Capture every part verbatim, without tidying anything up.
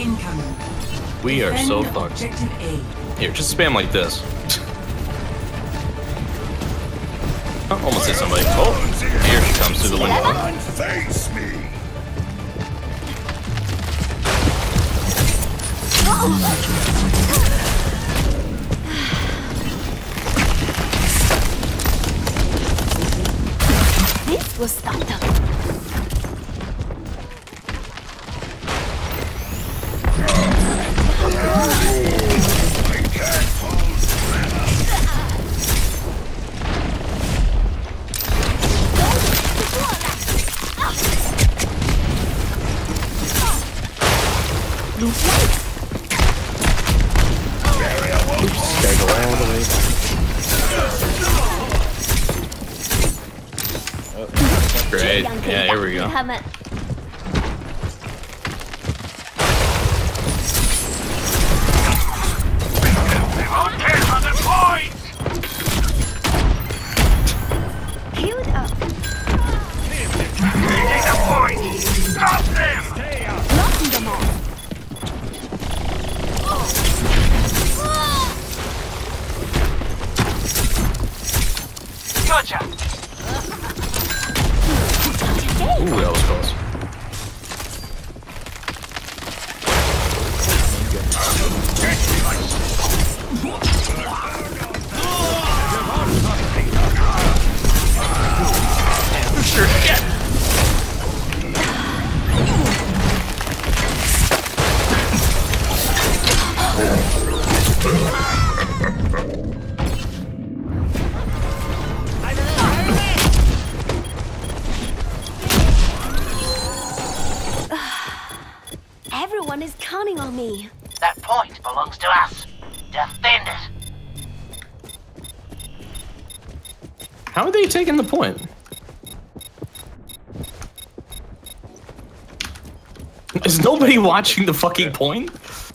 incoming. We are so fucked. Objective A. Here, just spam like this. Oh, almost hit somebody. Oh, here she comes through the window. Face me. This will stop them. Great. Yeah, here we go. Healed up. Knocking them off. Gotcha. Ooh, that was close. Sure shit. Everyone is counting on me. That point belongs to us. Defend it. How are they taking the point? Is nobody watching the fucking point?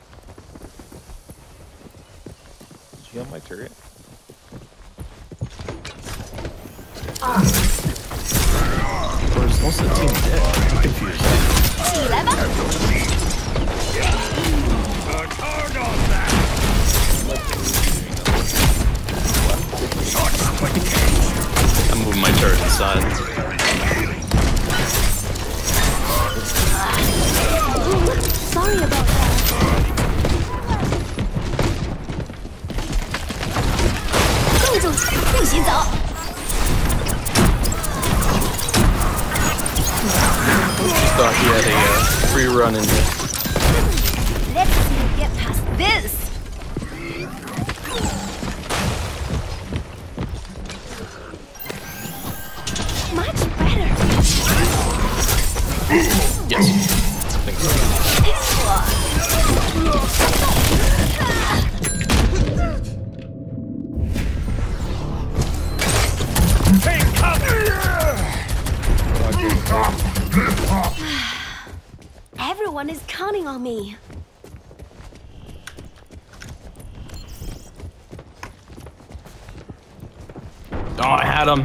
Did you got my turret? Where's most of the team dead? I'm confused. I'm moving my turret inside. Sorry about that. Thought he had a uh, free run in here. Let's see you get past this. Much better. Yes. I think so. Everyone is counting on me. Oh, I had him.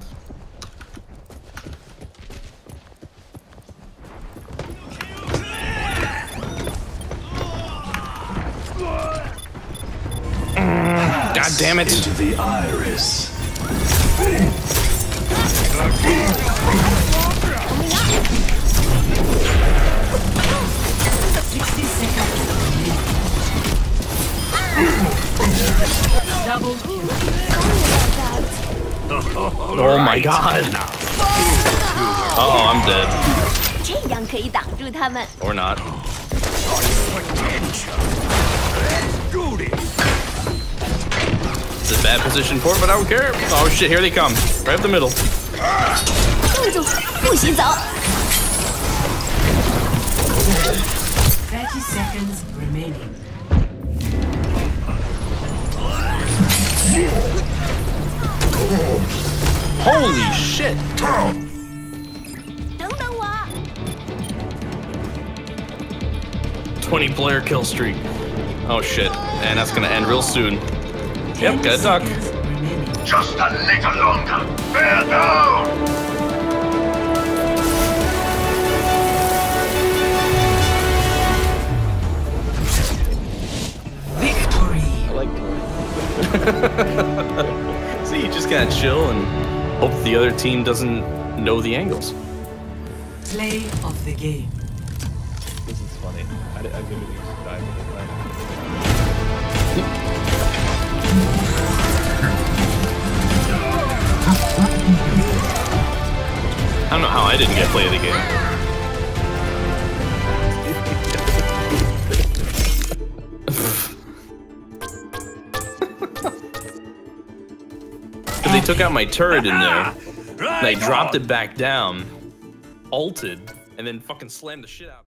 Mm, God damn it. Into the iris. sixty seconds. Double kill. Oh my god. Uh oh, I'm dead. 这样可以挡住他们。 Or not. It's a bad position for it, but I don't care. Oh shit, here they come. Right up the middle. 冻住，不许走。 thirty seconds remaining. Holy shit. 等等我。 twenty player kill streak. Oh shit. And that's gonna end real soon. Yep, got a duck. Just a little longer. Bear down. See, you just gotta chill and hope the other team doesn't know the angles. Play of the game. This is funny. I, I literally just died with the I don't know how I didn't get play of the game. They took out my turret in there, and I dropped it back down, ulted, and then fucking slammed the shit out.